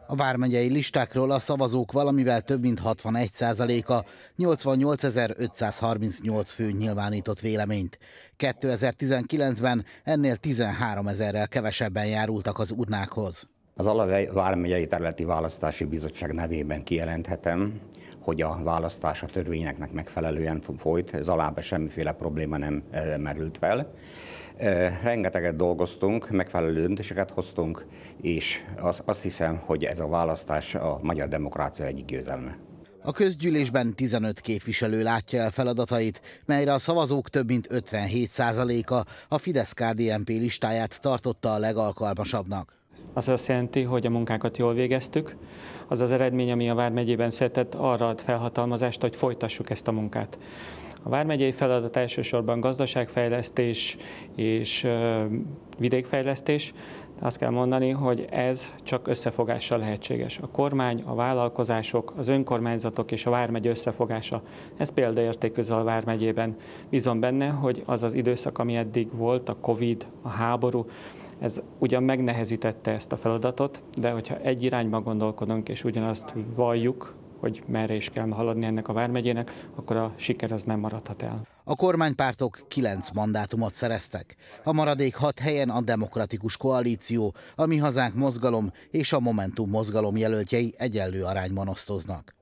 A vármegyei listákról a szavazók valamivel több mint 61%-a, 88.538 fő nyilvánított véleményt. 2019-ben ennél 13 000-rel kevesebben járultak az urnákhoz. Az Alavej vármegyei területi választási bizottság nevében kijelenthetem, hogy a választás a törvényeknek megfelelően folyt, ez alában semmiféle probléma nem merült fel. Rengeteget dolgoztunk, megfelelő döntéseket hoztunk, és azt hiszem, hogy ez a választás a magyar demokrácia egyik győzelme. A közgyűlésben 15 képviselő látja el feladatait, melyre a szavazók több mint 57%-a a Fidesz-KDNP listáját tartotta a legalkalmasabbnak. Az azt jelenti, hogy a munkánkat jól végeztük. Az az eredmény, ami a Vármegyében született, arra ad felhatalmazást, hogy folytassuk ezt a munkát. A vármegyei feladat elsősorban gazdaságfejlesztés és vidékfejlesztés. Azt kell mondani, hogy ez csak összefogással lehetséges. A kormány, a vállalkozások, az önkormányzatok és a vármegye összefogása, ez példaértékű a Vármegyében. Bízom benne, hogy az az időszak, ami eddig volt, a Covid, a háború, ez ugyan megnehezítette ezt a feladatot, de hogyha egy irányba gondolkodunk és ugyanazt valljuk, hogy merre is kell haladni ennek a vármegyének, akkor a siker az nem maradhat el. A kormánypártok 9 mandátumot szereztek. A maradék 6 helyen a Demokratikus Koalíció, a Mi Hazánk mozgalom és a Momentum mozgalom jelöltjei egyenlő arányban osztoznak.